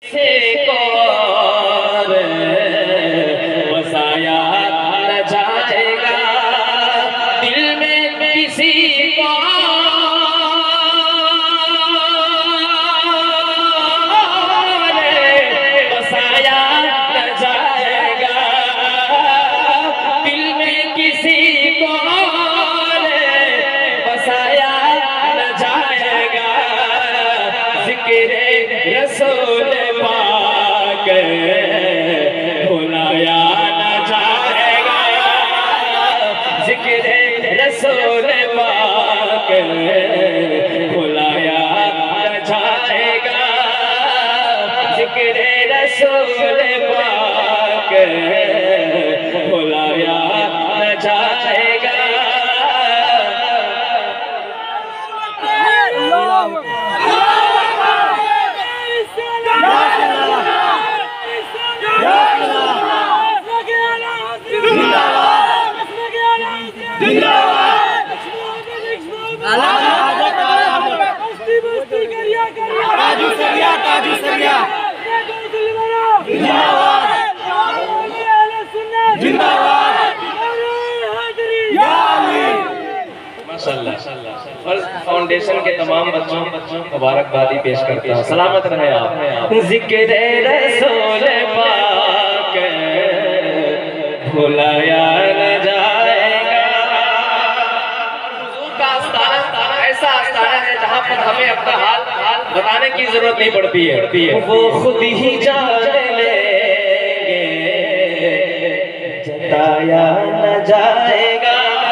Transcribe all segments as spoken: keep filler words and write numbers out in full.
से को बसाया न जाएगा दिल में किसी को बसाया न जाएगा दिल में किसी को बसाया न जाएगा जिक्र रसूल पाक भुलाया न जाएगा जिक्र रसूल पाक भुलाया न जाएगा जिक्र रसूल पाक भुलाया न जाएगा। काजू सरिया काजू सरिया जिंदाबाद जिंदाबाद माशाअल्लाह। और फाउंडेशन के तमाम बच्चों मुबारकबादी पेश करते हैं। सलामत रहे आप। जिक्र रसूल पाक भुलाया न जाएगा। हुजूर का आस्ताना ऐसा आस्ताना है जहाँ पर हमें अपना हाल बताने की जरूरत नहीं पड़ती है, वो खुद ही जान लेंगे जताया न जाएगा।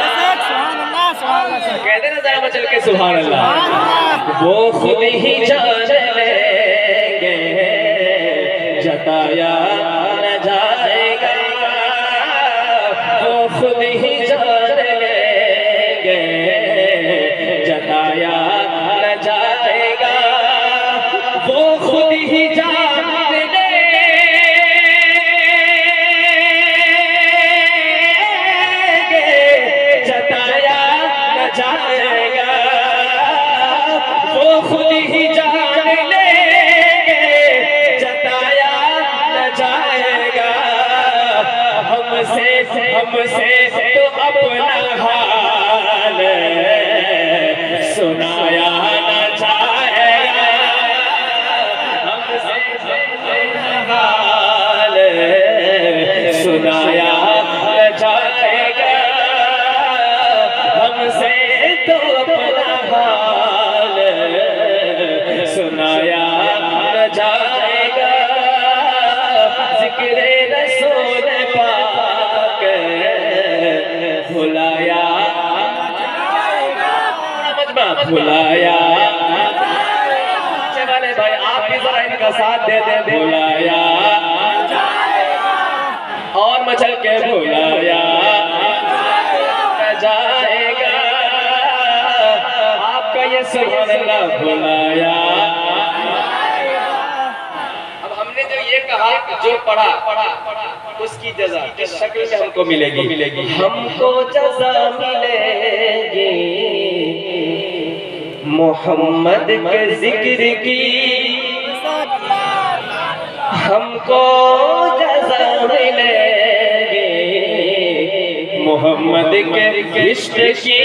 कहते ना जरा चल के सुभान अल्लाह। वो खुद ही जान लेंगे जताया न जाएगा। वो खुद ही जान लेंगे जताया न जाएगा। वो खुद ही जान लेंगे जताया न जाएगा। वो खुद ही जान लेंगे जताया न जाएगा। हमसे हमसे तो अपना हाल सुनाया न जाएगा। हमसे अपना हाल सुनाया न जाएगा। हमसे तो अपना हाल सुनाया न जाएगा। जिक्र रसूल पाक भुलाया भुलाया वाले भाई आप भी जरा इनका साथ दे दे। भुलाया और मचल के भुलाया जाएगा। आपका ये सुभान अल्लाह भुलाया। अब हमने जो ये कहा जो पढ़ा उसकी जज़ा किस शक्ल में हमको मिलेगी मिलेगी हमको जज़ा मिलेगी मोहम्मद के जिक्र की। हमको जज़ा मिलेगी मोहम्मद के इश्क की।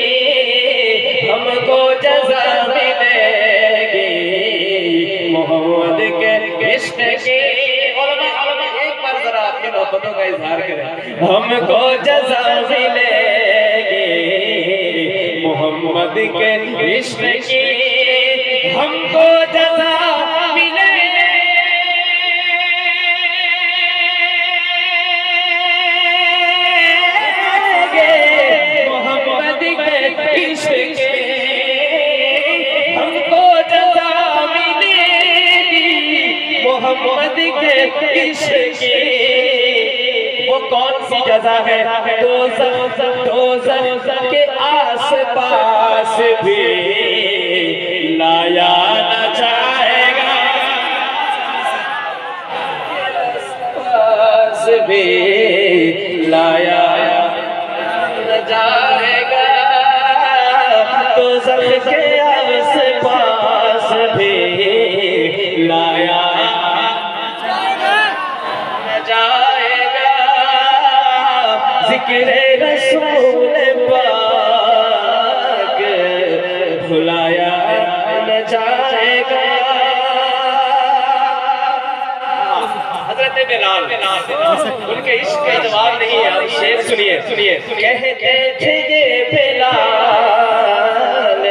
हमको जज़ा मिलेगी मोहम्मद के इश्क की। एक बार जरा अपनी मोहब्बतों का इजहार करें। हमको जज़ा मिलेगी मोहम्मद के इश्क की। हमको जज़ा मोहम्मद के इश्क की। वो कौन सी जज़ा है? दोज़ख दोज़ख के आस पास भी लाया न जाएगा। पास भी लाया न जाएगा। दोज़ख के आस पास भी लाया जिक्र रसूल पाक भुलाया न जाएगा। हजरत बिलाल उनके इश्क का जवाब नहीं है। आप शेर सुनिए सुनिए कहते थे ये बिलाल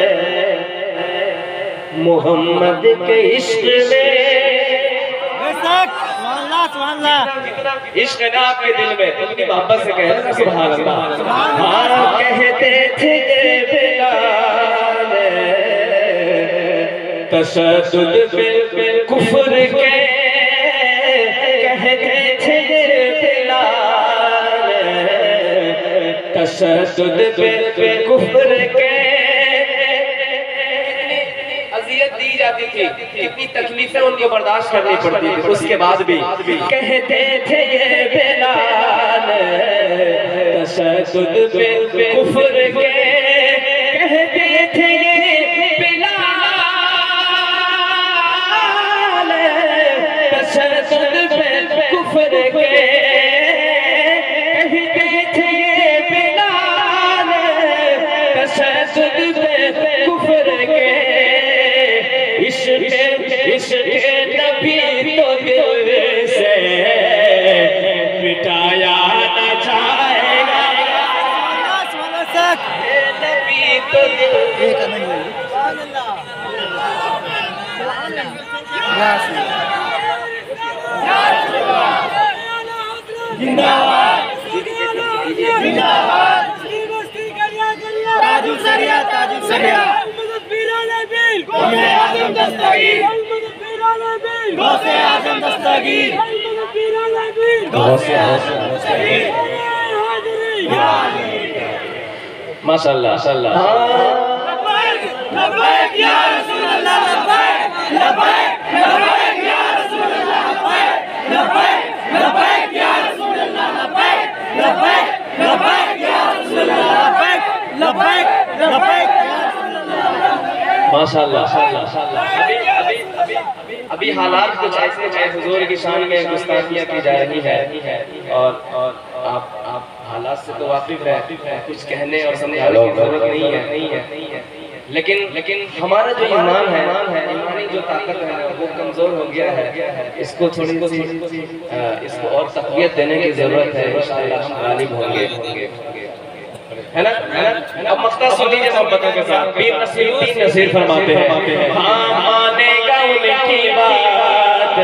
मोहम्मद के इश्क में, इश्क है ना आपके दिल में, अपनी मोहब्बत से कह रहे सुभान अल्लाह। हाँ कहते थे ये बिलाल तशद्दुद पे कुफ्र के, कहते थे ये बिलाल तशद्दुद पे कुफ्र के। दी जाती थी, कितनी तकलीफें उनको बर्दाश्त करनी पड़ती थी, उसके बाद भी कहते थे ये बिलाल तशद्दुद पे कुफ्र के, कहते थे ये बिलाल तशद्दुद पे कुफ्र के, कहते थे ये बिलाल तशद्दुद पे कुफ्र के। इश्क़ नबी तो दिल से मिटाया न जाएगा। नबी तो ताजू सरिया ताजू सरिया गौसे आज़म दस्तगीर, गौसे आज़म दस्तगीर, गौसे आज़म दस्तगीर। माशाअल्लाह माशाअल्लाह। लब्बैक या रसूल अल्लाह, लब्बैक लब्बैक लब्बैक या रसूल अल्लाह, लब्बैक लब्बैक या रसूल अल्लाह, लब्बैक लब्बैक लब्बैक या रसूल अल्लाह, लब्बैक लब्बैक लब्बैक। माशाअल्लाह माशाअल्लाह। अभी अभी अभी अभी हालात कुछ ऐसे हैं, हुजूर की शान में गुस्ताखियां की जा रही है और और आप आप हालात से तो वाकिफ है, कुछ कहने और समझाने की जरूरत नहीं है नहीं है लेकिन लेकिन हमारा जो ईमान है ईमानी जो ताकत है वो कमजोर हो गया है। इसको थोड़ी सी इसको और तक़वियत देने की जरूरत है। इंशाअल्लाह हम गालिब होंगे है ना है ना। अब मक्ता सुन लीजिए मोहब्बतों के साथ। पीर नसीर तीन नसीर फरमाते हैं, हाँ मानेगा उनकी बात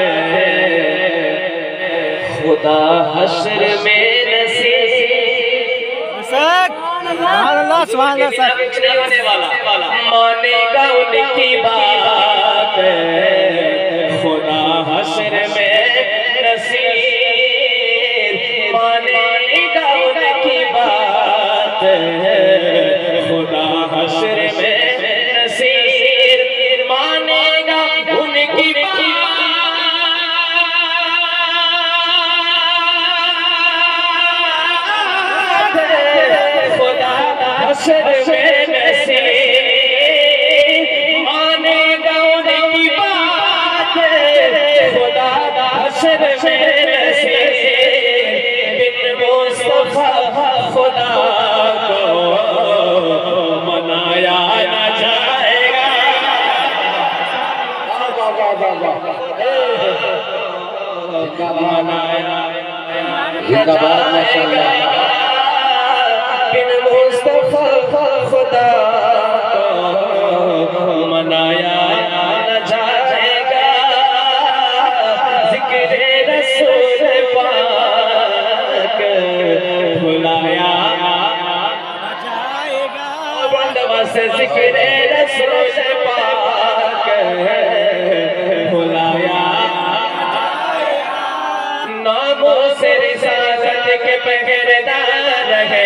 खुदा हश्र में नसीर। सुभान सुभान नहीं होने वाला, मानेगा उनकी बात खुदा हश्र में नसीर, मानेगा उनकी बात खुदा हश्र में नसीर, मानेगा उनकी बात खुदा हश्र में नसीर, मानेगा उनकी बात खुदा हश्र में नसीर। बिन मुस्तफा खुदा को मनाया न जाएगा। बिन मुस्तफा खुदा को मनाया न जाएगा। जिक्र रसूल पाक भुलाया से जिक्र रसूल पाक भुलाया। नामों से रिसालत के पहरेदार है